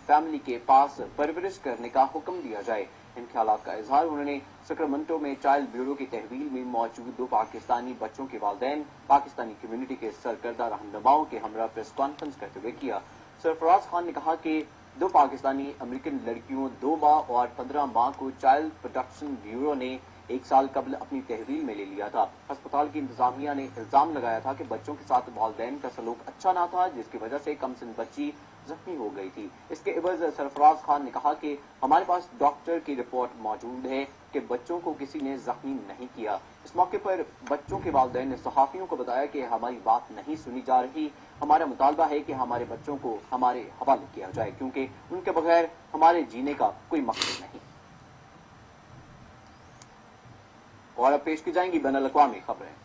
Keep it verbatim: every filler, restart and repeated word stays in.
Family के पास परवरिश करने का हुक्म दिया जाए। इन ख्यालात का इजहार उन्होंने सैक्रामेंटो में चाइल्ड ब्यूरो की तहवील में मौजूद दो पाकिस्तानी बच्चों के वालिदैन, पाकिस्तानी कम्युनिटी के सरकर्दा रहनुमाओं के हमरा प्रेस कॉन्फ्रेंस करते हुए किया। सरफराज खान ने कहा कि दो पाकिस्तानी अमेरिकन लड़कियों दो माह और पंद्रह माह को चाइल्ड प्रोटेक्शन ब्यूरो ने एक साल कबल अपनी तहवील में ले लिया था। अस्पताल की इंतजामिया ने इल्जाम लगाया था कि बच्चों के साथ वालिदैन का सलूक अच्छा ना था, जिसकी वजह से कमसिन बच्ची जख्मी हो गई थी। इसके एवज सरफराज खान ने कहा कि हमारे पास डॉक्टर की रिपोर्ट मौजूद है कि बच्चों को किसी ने जख्मी नहीं किया। इस मौके पर बच्चों के वालिदैन ने सहाफियों को बताया कि हमारी बात नहीं सुनी जा रही, हमारा मुतालबा है कि हमारे बच्चों को हमारे हवाले किया जाए, क्योंकि उनके बगैर हमारे जीने का कोई मकसद नहीं। और अब पेश की जाएंगी बैनुल अक़वामी खबरें।